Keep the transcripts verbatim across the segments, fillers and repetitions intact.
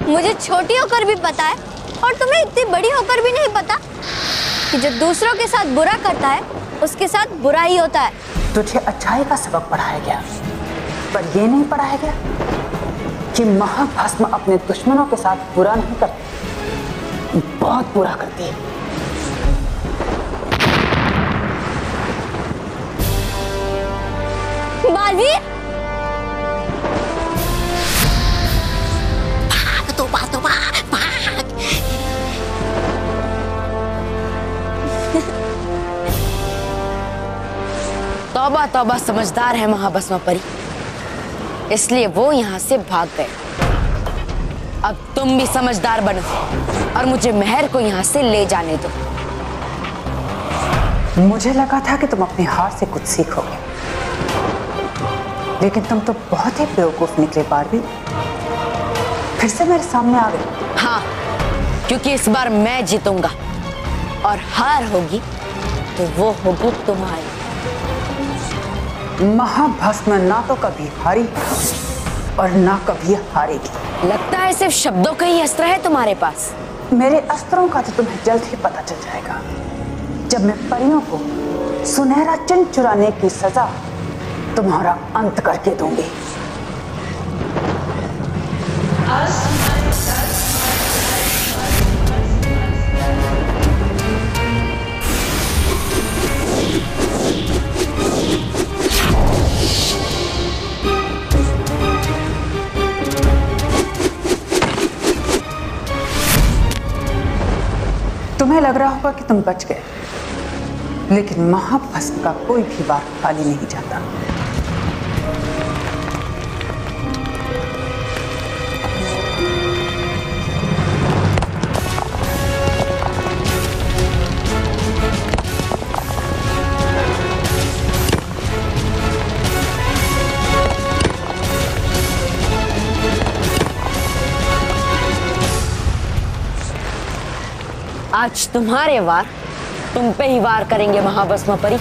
मुझे छोटी होकर भी पता है और तुम्हें इतनी बड़ी होकर भी नहीं पता कि जो दूसरों के साथ बुरा करता है उसके साथ बुरा ही होता है। तुझे अच्छाई का सबक पढ़ाया गया, पर ये नहीं पढ़ाया गया कि महाभस्म अपने दुश्मनों के साथ बुरा नहीं करती, बहुत बुरा करती है। बालवीर, भाग तो भाग तो भाग भाग। तौबा तौबा, समझदार है महाभस्म परी, इसलिए वो यहाँ से भाग गए। अब तुम भी समझदार बनो और मुझे मेहर को यहाँ से ले जाने दो। मुझे लगा था कि तुम अपनी हार से कुछ सीखोगे, लेकिन तुम तो बहुत ही बेवकूफ निकले बारबी। फिर से मेरे सामने आ गए। हाँ, क्योंकि इस बार मैं जीतूंगा और हार होगी तो वो होगी तुम्हारी। महाभस्म ना तो कभी हारी और ना कभी हारेगी। लगता है सिर्फ शब्दों का ही अस्त्र है तुम्हारे पास। मेरे अस्त्रों का तो तुम्हें जल्द ही पता चल जाएगा, जब मैं परियों को सुनहरा चिन्ह चुराने की सजा तुम्हारा अंत करके दूंगी। तुम्हें लग रहा होगा कि तुम बच गए, लेकिन महाभस्म का कोई भी बार खाली नहीं जाता। आज तुम्हारे वार तुम पे ही वार करेंगे महाभस्म परी।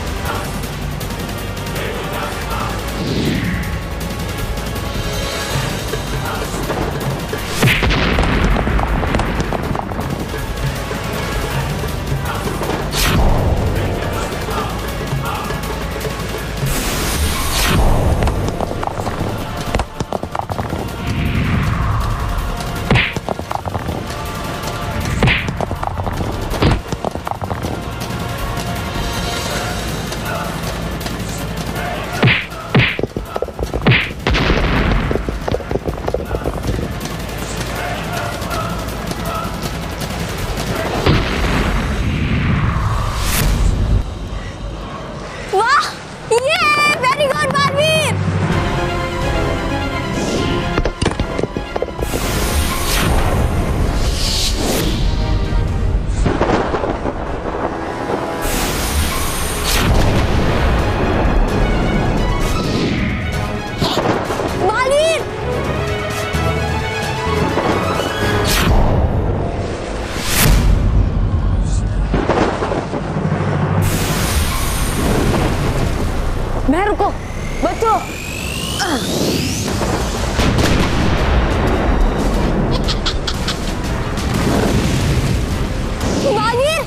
मेहर को बचो। बालवीर,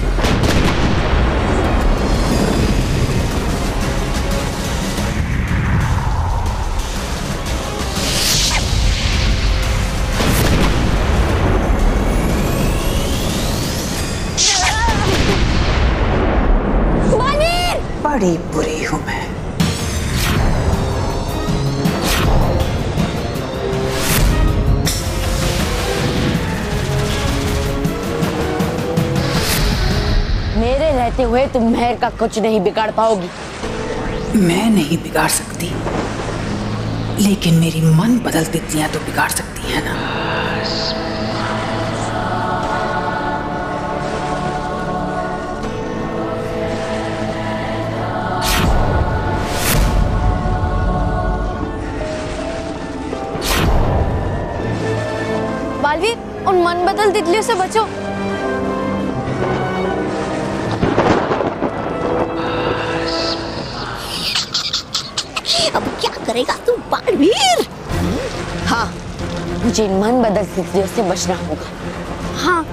बालवीर, बड़ी बुरी हूं मैं। मेरे रहते हुए तुम मेहर का कुछ नहीं बिगाड़ पाओगी। मैं नहीं बिगाड़ सकती, लेकिन मेरी मन बदल तितलियां तो बिगाड़ सकती है ना। बालवीर, उन मन बदल तितलियों से बचो। अब क्या करेगा तू बालवीर? हाँ, मुझे इन मन बदल स्थितियों से बचना होगा। हाँ।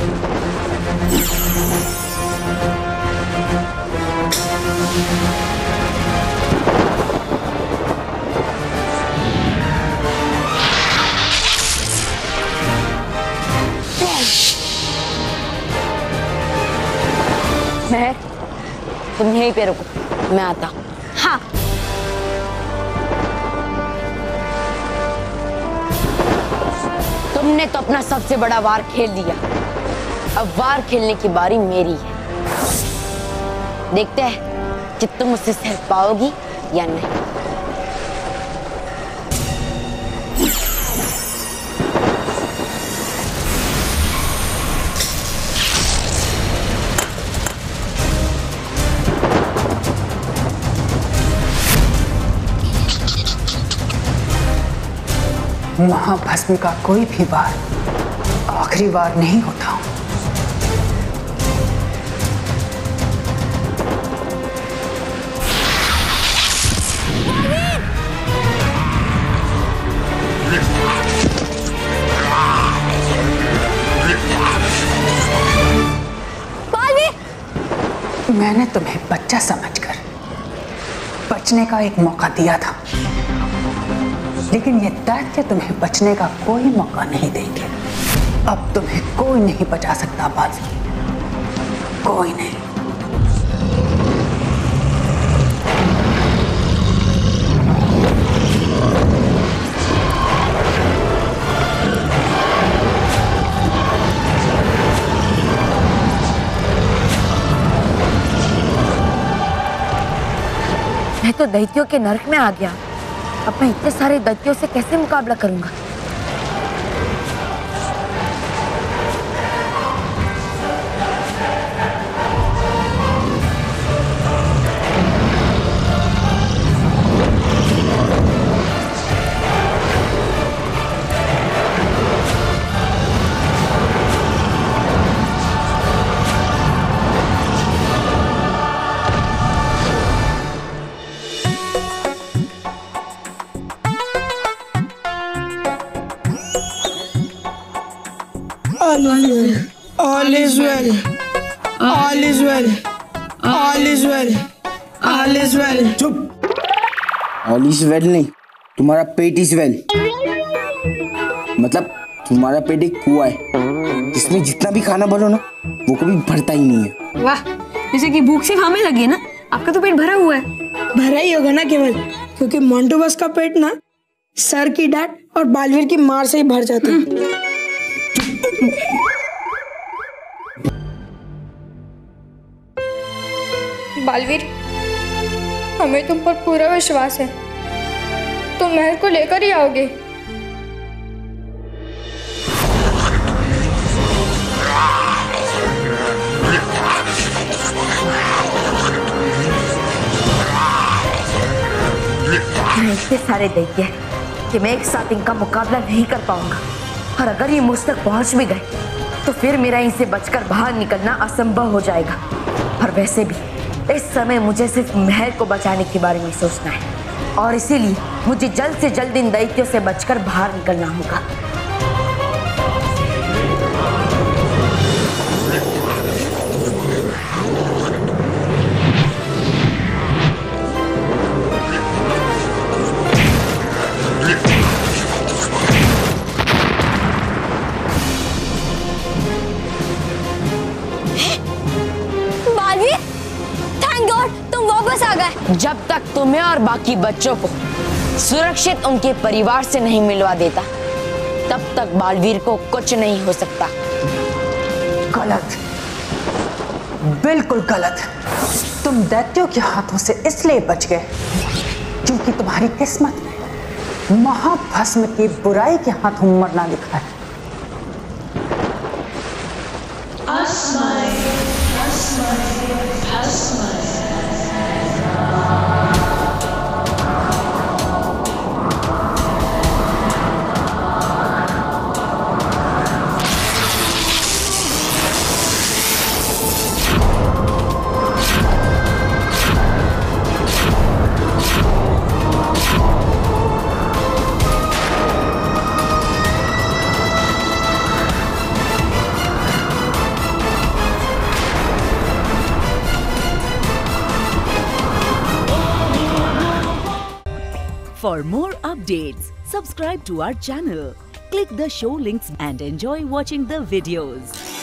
महक, तुम यहीं पे रुको, मैं आता हूँ। हाँ। तुमने तो अपना सबसे बड़ा वार खेल लिया, अब वार खेलने की बारी मेरी है। देखते हैं कि तुम उससे सह पाओगी या नहीं। महाभस्म का कोई भी वार आखिरी वार नहीं होता। मैंने तुम्हें बच्चा समझकर बचने का एक मौका दिया था, लेकिन ये दैत्य तुम्हें बचने का कोई मौका नहीं देंगे। अब तुम्हें कोई नहीं बचा सकता बाजी, कोई नहीं। मैं तो दैत्यों के नरक में आ गया। अब मैं इतने सारे दैत्यों से कैसे मुकाबला करूंगा? All is well. All is well. All is well. All is well. चुप। All is well नहीं, तुम्हारा पेट इज वेल। मतलब तुम्हारा पेट एक कुआं है जिसमें जितना भी खाना भरो ना वो कभी भरता ही नहीं है। वाह, जैसे कि भूख सिर्फ हमें लगी है ना, आपका तो पेट भरा हुआ है। भरा ही होगा ना केवल, क्योंकि मोंटू बस का पेट ना सर की डांट और बालवीर की मार से ही भर जाता है। बालवीर, हमें तुम पर पूरा विश्वास है, तुम महल को लेकर ही आओगे। इतने सारे दैत्य हैं कि मैं एक साथ इनका मुकाबला नहीं कर पाऊंगा, और अगर ये मुझ तक पहुंच भी गए तो फिर मेरा इनसे बचकर बाहर निकलना असंभव हो जाएगा। और वैसे भी इस समय मुझे सिर्फ महल को बचाने के बारे में सोचना है, और इसीलिए मुझे जल्द से जल्द इन दैत्यों से बचकर बाहर निकलना होगा। जब तक तुम्हें और बाकी बच्चों को सुरक्षित उनके परिवार से नहीं मिलवा देता, तब तक बालवीर को कुछ नहीं हो सकता। गलत, बिल्कुल गलत। तुम दैत्यों के हाथों से इसलिए बच गए क्योंकि तुम्हारी किस्मत में महाभस्म की बुराई के हाथों मरना लिखा है। अस्मै, अस्मै, अस्मै। For more updates, subscribe to our channel, click the show links and enjoy watching the videos.